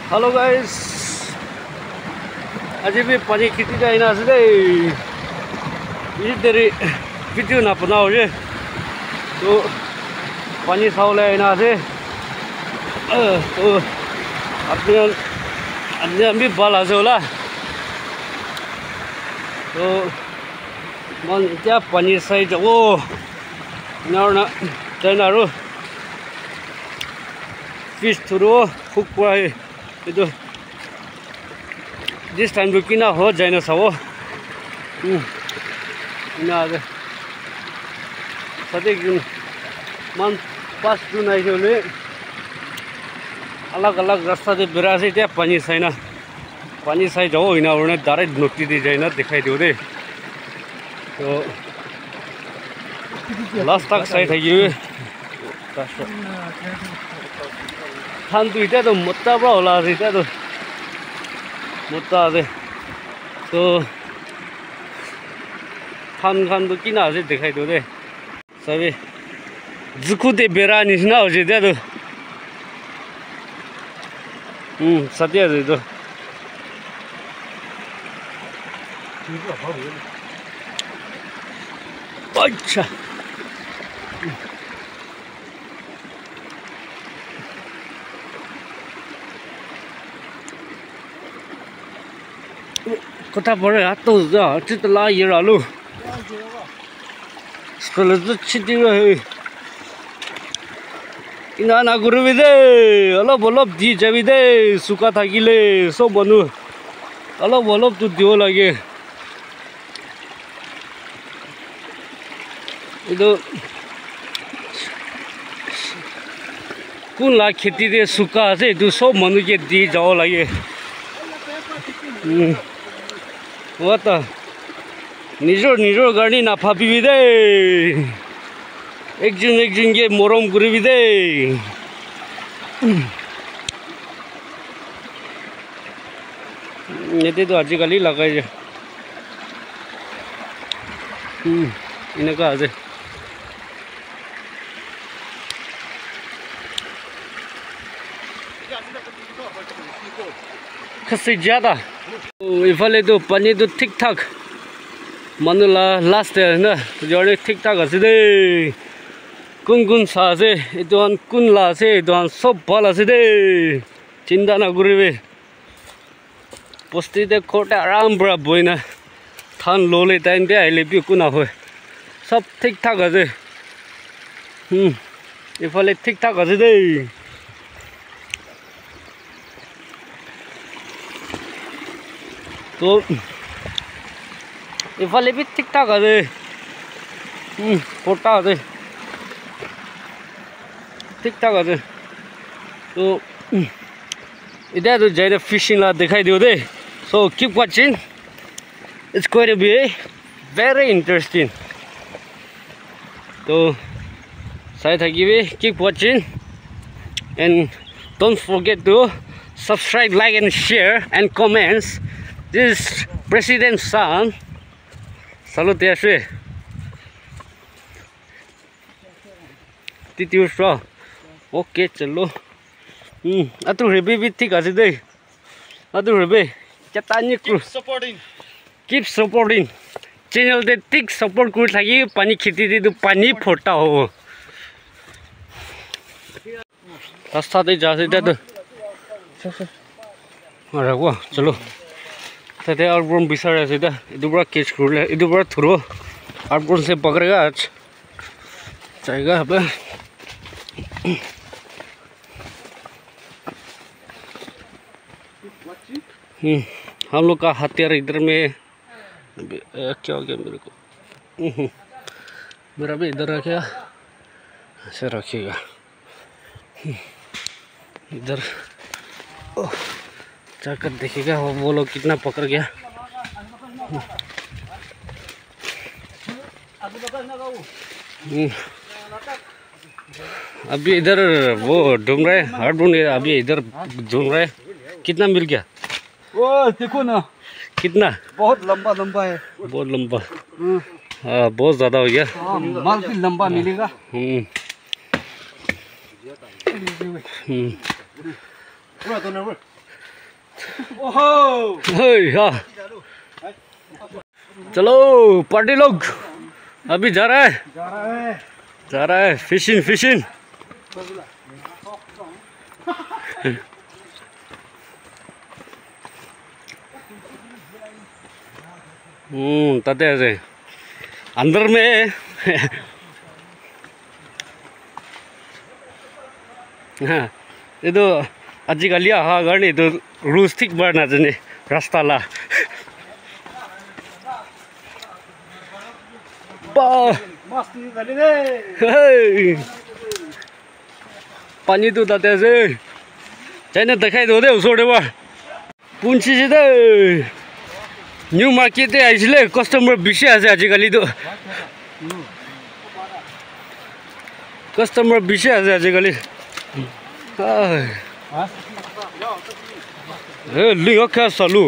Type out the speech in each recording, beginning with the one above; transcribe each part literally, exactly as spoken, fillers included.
Hello guys, आज भी पानी खेती का इना से ये तेरी वीडियो ना बनाओ ये तो पानी सावले इना से तो अपने अपने भी बाला से होला तो मन क्या पानी सही जो वो ना ना चाइना रो fish thuro hook pura itu this time to kina ho jaina sawo hmm ina ade sate gun man pas tu nai jole alag alag rasta de bera se te pani saina pani sai jao ina orne direct noti de jaina dikhai diu de to last tak sai thai han tu ite to mutta bra la se ite to mutta se to han han to kina se dikhai do de sabe zuku de bera ni na ho je de to hm satya de to अच्छा kota bore ato za chit la yera lu skole zu chiti re ina na guru bide alo bolop di jabi de suka thagile so bonu alo bolop tu dio lage ido kun la kheti de suka ase du so manu ke di jao lage hmm what the nijor nijor garni na phabi bide ekjun ekjun ke morom guri bide nete to aji kali lagai je hmm ina ka ase khasi jada इफाले तो पानी तो ठीक ठाक मानुला last है ना जोड़े ठीक ठाक है दे कुन कुन सा से इधर कुन ला से इधर सब बाला से दे चिंता ना करिए पोस्टी दे कोटे आराम बड़ा बोई ना थान लोले टाइम पे आइले भी कुना हो सब ठीक ठाक है हम्म इफाले ठीक ठाक है दे तो इफाले भी ठीक ठाक है हम्म पोटा है ठीक ठाक है तो इधर तो जाए फिशिंग ला दिखाई दियो दे so keep watching it's going to be very interesting तो शायद है कि keep watching and don't forget to subscribe, like and share and comments. This is President's son. Salute Ashe. Titi Usra. Okay, chalo. Hmm. Atu rebe bi thik ase dei. Atu rebe. Chatani crew. Keep supporting. Keep supporting. Channel de thik support kuri thaki pani kheti de tu pani phota ho. Rasta de ja se de to. अरे वो चलो तथे आउटब्रोन बिसार है सीधा इधर बड़ा catch कर ले इधर बड़ा थ्रो आउटब्रोन से पकड़ेगा आज जाएगा अब हम्म हम लोग का हथियार इधर में क्या हो गया मेरे को मेरा भी इधर रखेगा ऐसे रखिएगा इधर जाकर देखिएगा वो लोग कितना पकड़ गया अभी इधर वो ढूंढ रहे हर ढूंढ अभी इधर ढूंढ रहे कितना मिल गया वो देखो ना कितना बहुत लंबा लंबा है बहुत लंबा हाँ बहुत ज़्यादा हो गया माल भी लंबा मिलेगा हम्म हम्म हे हाँ चलो पार्टी लोग अभी जा रहा है जा रहा है जा रहा है फिशिंग फिशिंग हम्म ताते ऐसे अंदर में हाँ ये तो आजिकल हाँ गर्ने तो रुल्स ठीक बना जाने रास्ता ला पानी तो ताते ऐसे चाइना दिखाई दो दे उसोड़े बा पुंची से दे न्यू मार्केट है इसलिए कस्टमर बिशी आसे आजिकल तो कस्टमर बिशी आसे आजिकल ए लिंग क्या सालू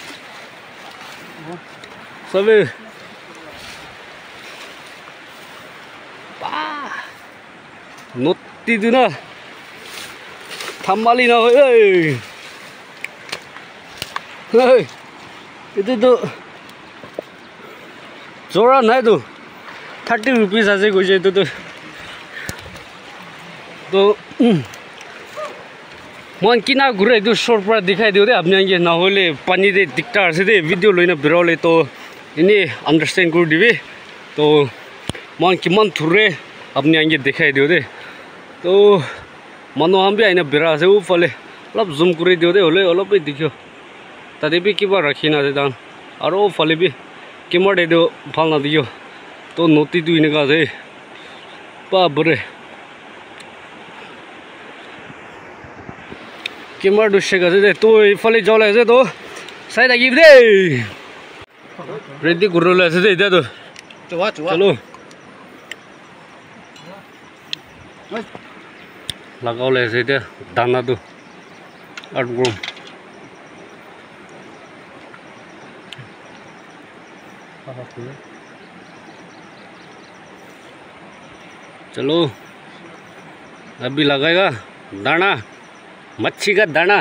सबे नोटी दो ना थमाली ना हो ए itu tuh जोरा नहीं तो थर्टी रुपीज ऐसे कुछ है तो तो तो मन की ना घुरे तो शॉर्ट पर दिखाई दे अपने ये ना होले पानी दे दिखता है से वीडियो लेना बिराले तो इन्हें अंडरस्टैंड कर दिवे तो मन की मन थुरे अपने ये दिखाई दे तो मनो हम भी आइना बिरा से वो फले लब जूम कर दे होले अलग भी दिखो तादे भी किबा रखी ना दे दान और वो फले भी किमर दे दो फल ना दियो तो नोटी तो इन्हें का से बाबरे किमर दुष्य का से तो फले जाओ ऐसे तो साइड आगे भी दे रेडी गुरु ले ऐसे दे इधर तो चुवा चुवा चलो लगाओ ले ऐसे इधर दाना तो आठ ग्राम चलो अभी लगाएगा दाना मच्छी का दाना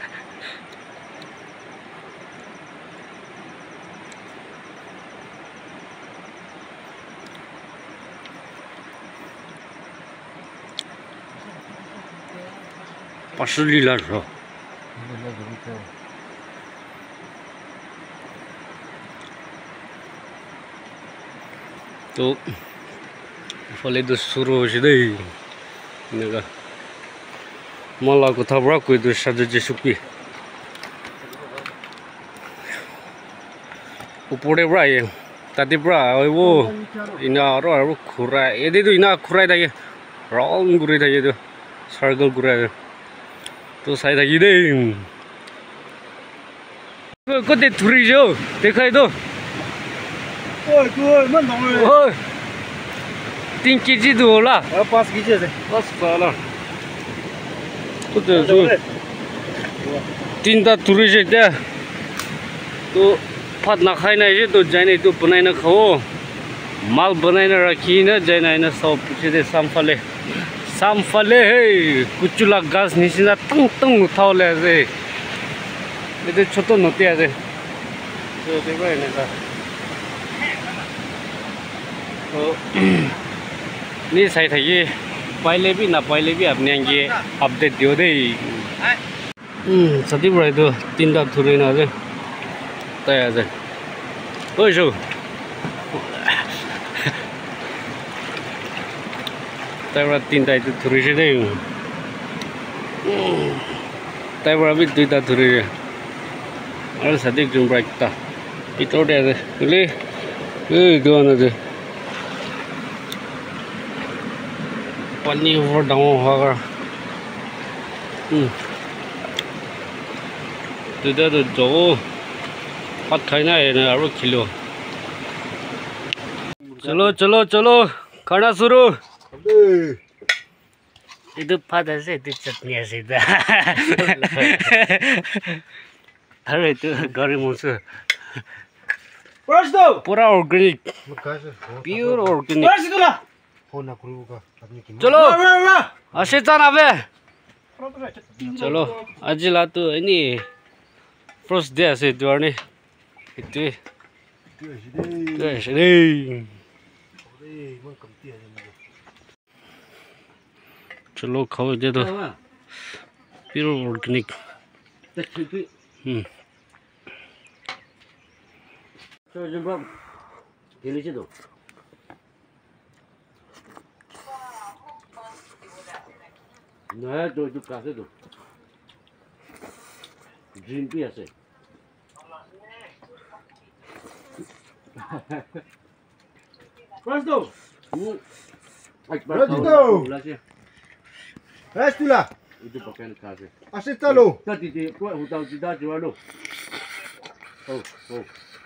पसली लड़ रहा तो फले तो शुरू हो जाए इनका मला को था बड़ा कोई तो साजे जेसुपी ऊपरे बड़ा ये ताते बड़ा वो इना रो रो खुरा ये दे तो इना खुरा था ये राउंड गुरे था ये तो सर्कल गुरा तो साइड था ये दे को दे थुरी जो देखा ये तो ओए ओए मन नोए ओए तीन केजी तो होला और पाँच कीजिए से बस साला तो तो तीन ता तुरी से क्या तो फट ना खाई ना ये तो जाने तो बनाई ना खाओ माल बनाई ना रखी ना जाने ना सब पीछे दे संफले संफले है कुछ लाग गास नीचे ना तंग तंग उठाओ ले ऐसे ये तो छोटो नोटी ऐसे तो देखो ये ना तो नहीं सही था ये पहले भी ना पहले भी अपने ये अपडेट दियो दे हम्म सती बड़ा तो तीन दाग थोड़े ना दे तैयार है ओए शो तैयार तीन दाग तो थोड़े से दे तैयार भी दो दाग थोड़े से और सती जुम ब्रेकता इतना दे ले ए दो ना दे पानी ऊपर डाउन होगा तो इधर तो जो पत खाना है ना और खिलो चलो चलो चलो खाना शुरू इधर पत ऐसे इधर चटनी ऐसे इधर अरे तो गरीब मुझसे पूरा ऑर्गेनिक प्योर ऑर्गेनिक चलो अशे चान आवे चलो आज ला तो ini pros dia se dua ni itu Tuh sini. tu sini Eh, mau kemana ni? chalo khao je to pure organic hmm so jumpa gili je to na to ju ka se to dream pi ase Presto. hmm Rodrigo. Gracias. Resta lá. Itu pakai kasih. Aceita lo. Tadi dia kuat hutang tidak jual lo. Oh, oh.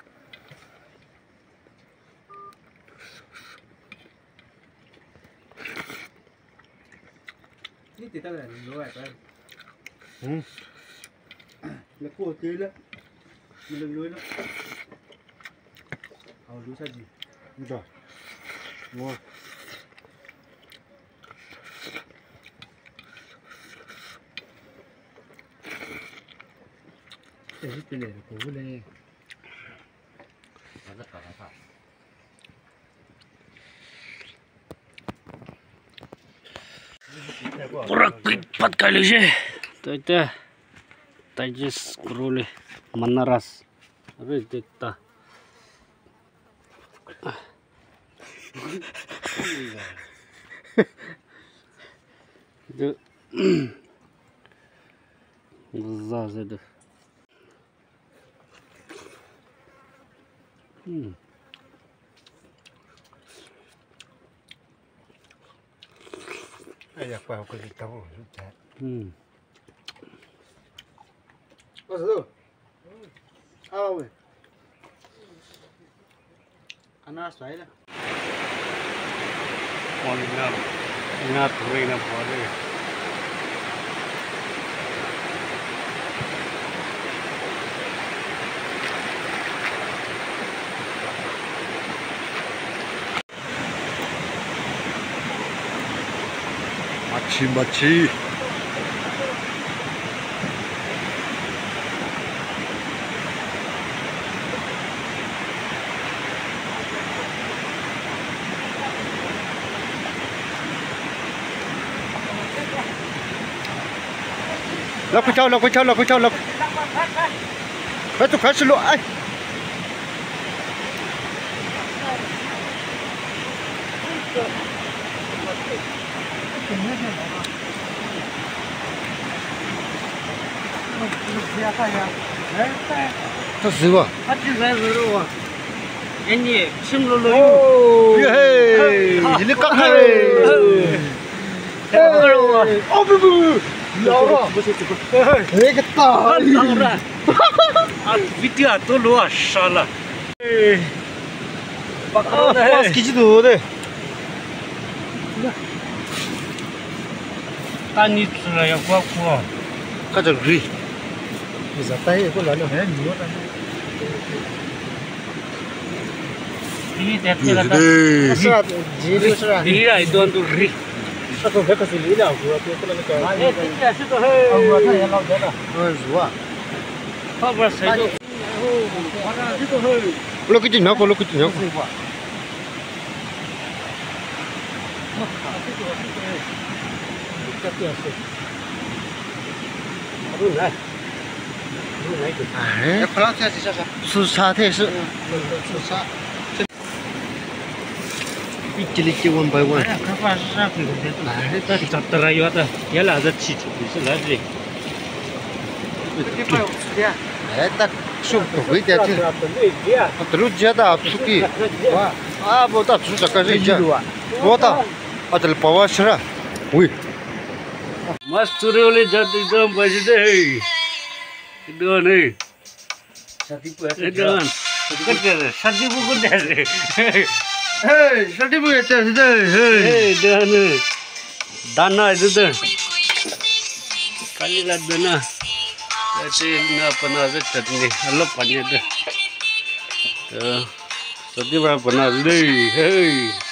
Ini tidak ada luar kan? Hmm. Lepas tu lah. Mula luar lah. Awak luar saja. Mudah. Mudah. Ini pilih aku boleh. Ada apa? Kurang empat kali je. Tu itu. Tajis kurule manaras. Apa itu ta? Itu. Zaz itu. Hmm. Ayah apa aku kita tahu sudah. Hmm. Apa tu? Apa? Anak saya lah. Kau ingat, ingat tu ingat boleh. Maci maci. Lộc cái châu, lộc cái châu, lộc cái châu, lộc. Phải tụi phải xin lỗi ai. Thật sự à? Hãy subscribe cho kênh Ghiền Mì Gõ để không bỏ lỡ những video hấp dẫn. Bây giờ tay có lấy được hết nhiều lắm. Ini teh teh kata. Sao jadi sao? Ini lah itu untuk ri. Sao tôi biết cái gì lý nào của tôi có làm cái. Eh, tidak sih tu hei. Ông nói thế nào thế nào? Ôi dùa. Apa bahasa itu? Oh, mana itu hei? Lo cái gì nó có lo cái gì nó. Aduh, lah. 哎，不让菜是啥啥？是沙菜是。是沙。一斤一斤 one by one。 Kenapa susah sih? Tadi cater ayu ada. Ya lah ada cicit itu lagi. 哎，那手不会的这。terus dia dah suki. Wah, ah, botak susah kasih je. Botak. Ada lepas serah. Wih. Mas turi oleh jadi dam baju deh. Itu ni. Sati pun ada. Itu kan. Kerja, sati bukan deh. Hei, sati pun ada sudah. Hei, dah ni. Dana itu dah. Kali lah dana. Jadi na pernah ada chutney. Allah panjang dah. Sati berapa pernah deh. Hei.